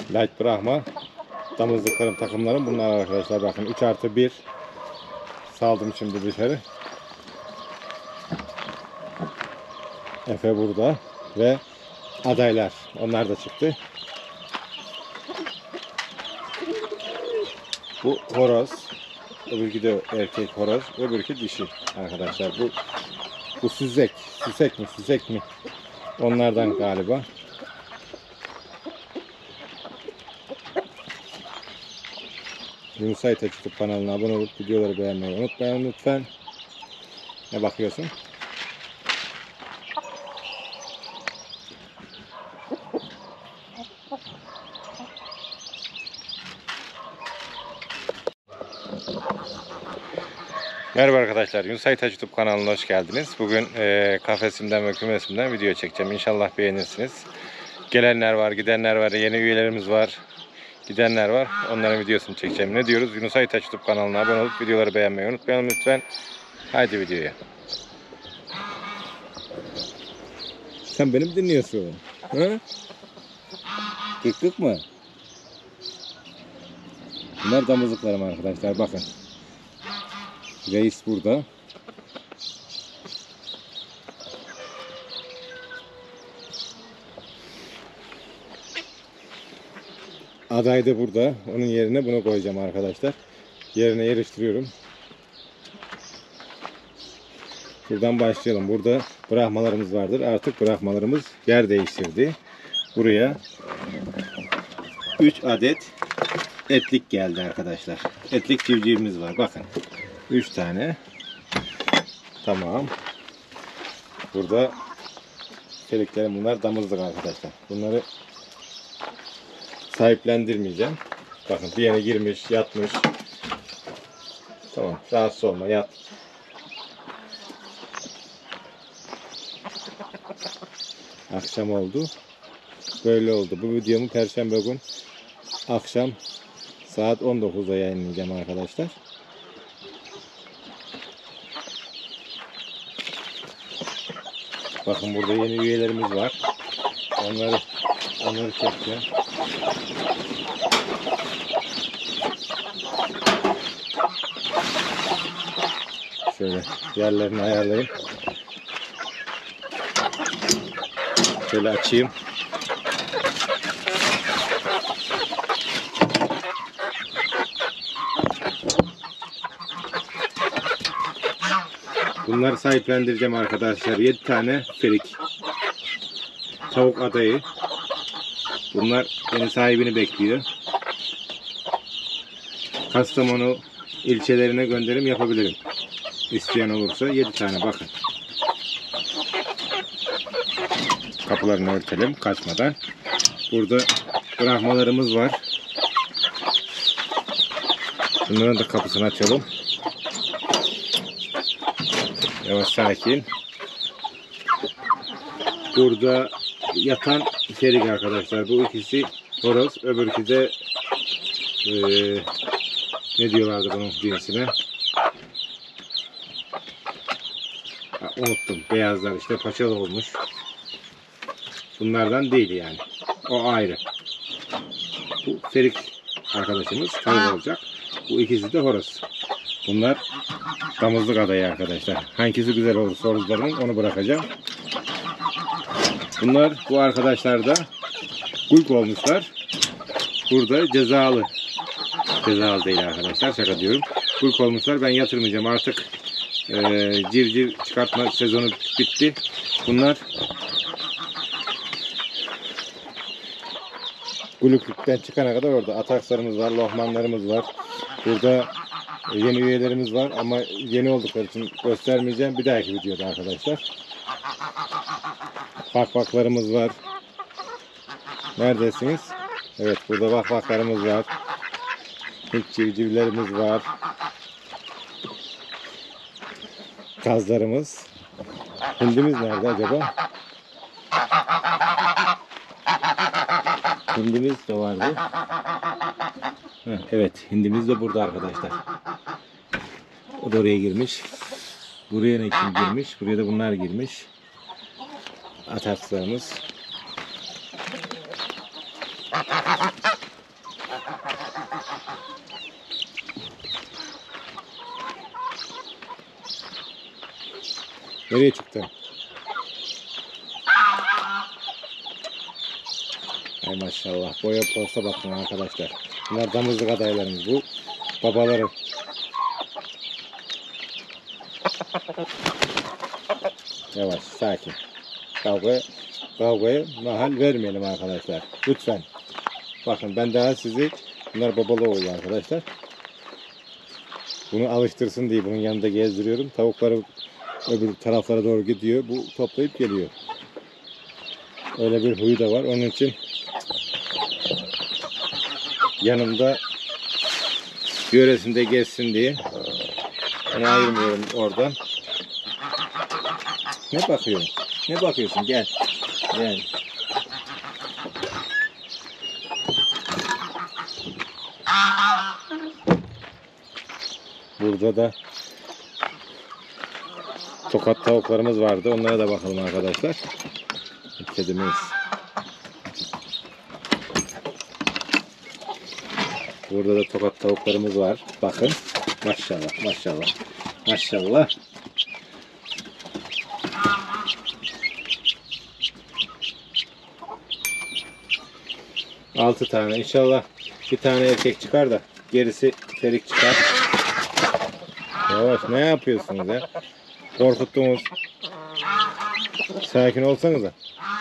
Light Brahma damızlıklarım, takımlarım bunlar arkadaşlar. Bakın 3+1 saldım şimdi dışarı. Efe burada ve adaylar. Onlar da çıktı. Bu horoz. Öbürkü de erkek horoz. Öbürkü dişi arkadaşlar. Bu süzek. Süsek mi? Süsek mi? Onlardan galiba. Yunus Aytaç YouTube kanalına abone olup videoları beğenmeyi unutmayın lütfen. Ne bakıyorsun? Merhaba arkadaşlar, Yunus Aytaç YouTube kanalına hoş geldiniz. Bugün kafesimden ve kümesimden video çekeceğim. İnşallah beğenirsiniz. Gelenler var, gidenler var, yeni üyelerimiz var, gidenler var. Onların videosunu çekeceğim. Ne diyoruz? Yunus Aytaç YouTube kanalına abone olup videoları beğenmeyi unutmayalım lütfen. Haydi videoya. Sen beni mi dinliyorsun? Hı? Kıklık mı? Bunlar damızlıklarım arkadaşlar, bakın. Reis burada. Aday da burada. Onun yerine bunu koyacağım arkadaşlar. Yerine yerleştiriyorum. Buradan başlayalım. Burada bırakmalarımız vardır. Artık bırakmalarımız yer değiştirdi. Buraya 3 adet etlik geldi arkadaşlar. Etlik civcivimiz var. Bakın. 3 tane. Tamam. Burada çeliklerim, bunlar damızlık arkadaşlar. Bunları sahiplendirmeyeceğim. Bakın bir yere girmiş, yatmış. Tamam. Rahatsız olma, yat. Akşam oldu. Böyle oldu. Bu videomu Perşembe gün akşam saat 19'da yayınlayacağım arkadaşlar. Bakın burada yeni üyelerimiz var. Onları çekeceğim. Şöyle yerlerini ayarlayayım. Şöyle açayım. Bunları sahiplendireceğim arkadaşlar. 7 tane ferik. Tavuk adayı. Bunlar yeni sahibini bekliyor. Kastamonu ilçelerine gönderim yapabilirim. İsteyen olursa 7 tane, bakın. Kapılarını örtelim kaçmadan. Burada bırakmalarımız var. Bunların da kapısını açalım. Yavaş, sakin. Burada yatan ferik arkadaşlar. Bu ikisi horoz. Öbürkü de ne diyorlardı bunun cinsine? Unuttum. Beyazlar işte, paçalı olmuş. Bunlardan değil yani. O ayrı. Bu ferik arkadaşımız tavuk olacak. Bu ikisi de horoz. Bunlar damızlık adayı arkadaşlar. Hangisi güzel olur sorularının, onu bırakacağım. Bunlar, bu arkadaşlar da kulk olmuşlar. Burada cezalı. Cezalı değil arkadaşlar, şaka diyorum. Kulk olmuşlar. Ben yatırmayacağım artık. Civciv çıkartma sezonu bitti. Bunlar Gülüklükten çıkana kadar orada atakslarımız var, lohmanlarımız var. Burada yeni üyelerimiz var ama yeni oldukları için göstermeyeceğim. Bir dahaki videoda arkadaşlar. Vakvaklarımız var. Neredesiniz? Evet, burada vakvaklarımız var. Hint civcivlerimiz var. Kazlarımız. Hindimiz nerede acaba? Hindimiz de vardı. Evet, hindimiz de burada arkadaşlar. O da oraya girmiş. Buraya ne kim girmiş? Buraya da bunlar girmiş. Atakslarımız. Nereye çıktın? Ay maşallah. Boya posta bakın arkadaşlar. Bunlar damızlık adaylarımız. Bu babaları. Yavaş, sakin. Kavgaya mahal vermeyelim arkadaşlar. Lütfen. Bakın ben daha sizi, bunlar babalı oğlu arkadaşlar. Bunu alıştırsın diye bunun yanında gezdiriyorum. Tavukları öbür taraflara doğru gidiyor. Bu toplayıp geliyor. Öyle bir huyu da var. Onun için yanımda yöresinde gezsin diye onu ayırmıyorum oradan. Ne bakıyorsun? Ne bakıyorsun? Gel. Gel. Burada da tokat tavuklarımız vardı. Onlara da bakalım arkadaşlar. Kedimiz. Burada da tokat tavuklarımız var. Bakın. Maşallah, maşallah. Maşallah. Altı tane. İnşallah bir tane erkek çıkar da gerisi ferik çıkar. Yavaş, ne yapıyorsunuz ya? Korkuttunuz. Sakin olsanıza.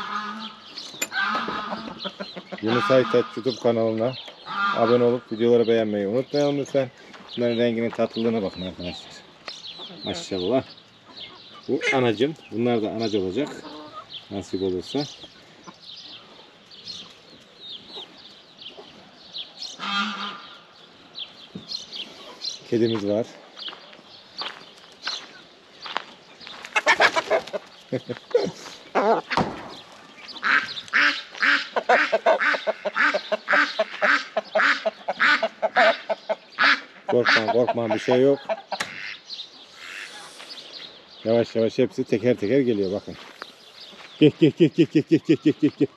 Yunus Aytaç YouTube kanalına abone olup videoları beğenmeyi unutmayalım lütfen. Bunların renginin tatlılığına bakın arkadaşlar. Maşallah. Bu anacım. Bunlar da anacı olacak. Nasip olursa. Kedimiz var. Korkma, korkma, bir şey yok. Yavaş yavaş hepsi teker teker geliyor bakın. Gel gel gel gel gel gel gel gel gel.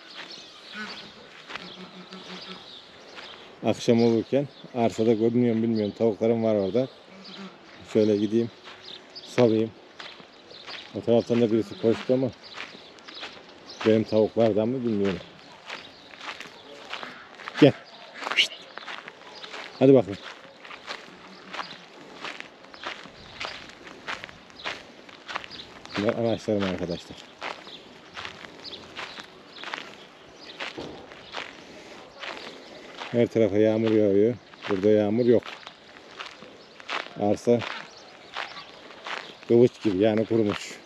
Akşam olurken arsada görünüyor mu bilmiyorum, tavuklarım var orada. Şöyle gideyim salayım. O taraftan da birisi koştu ama benim tavuklardan mı bilmiyorum. Gel. Şişt. Hadi bakın. Bunlar anaçlarım arkadaşlar. Her tarafa yağmur yağıyor. Burada yağmur yok. Arsa kılıç gibi, yani kurumuş.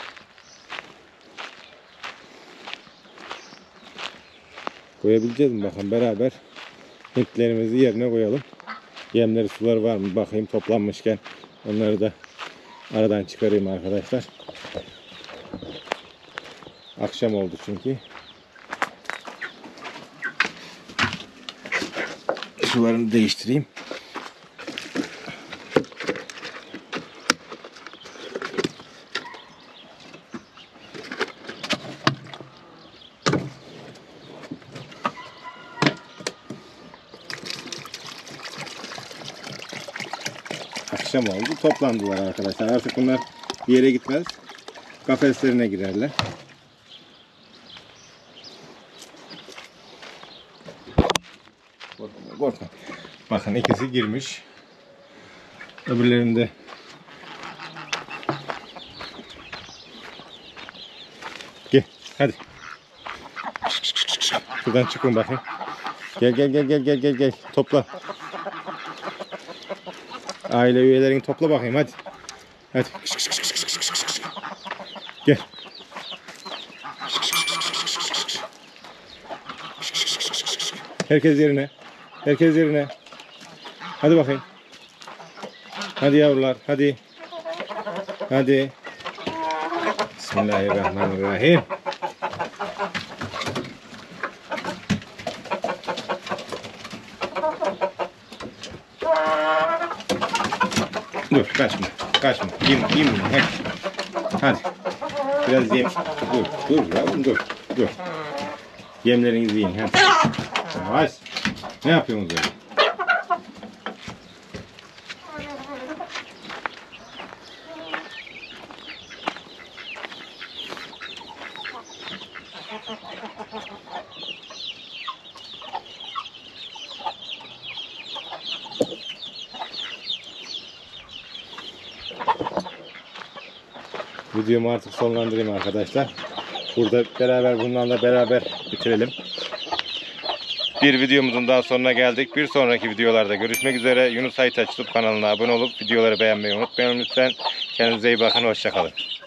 Koyabileceğiz mi bakın beraber. Hintlerimizi yerine koyalım. Yemleri, suları var mı bakayım toplanmışken. Onları da aradan çıkarayım arkadaşlar. Akşam oldu çünkü. Sularını değiştireyim. Akşam oldu. Toplandılar arkadaşlar. Artık bunlar bir yere gitmez. Kafeslerine girerler. Korkma, korkma. Bakın ikisi girmiş. Öbürlerinde gel. Hadi. Şuradan çıkın bakayım. Gel gel gel gel gel gel gel. Topla. Aile üyelerini topla bakayım hadi. Hadi. Gel. Herkes yerine. Herkes yerine. Hadi bakayım. Hadi yavrular, hadi. Hadi. Bismillahirrahmanirrahim. Dur, kaçma. Kaçma. Yem. Hadi. Biraz yem. Dur yavrum, dur. Yemlerinizi yiyin. Hadi. Yavaş. Ne yapıyorsunuz öyle? Videomu artık sonlandırayım arkadaşlar. Burada bunlarla beraber bitirelim. Bir videomuzun daha sonuna geldik. Bir sonraki videolarda görüşmek üzere. Yunus Aytaç YouTube kanalına abone olup videoları beğenmeyi unutmayın lütfen. Kendinize iyi bakın. Hoşça kalın.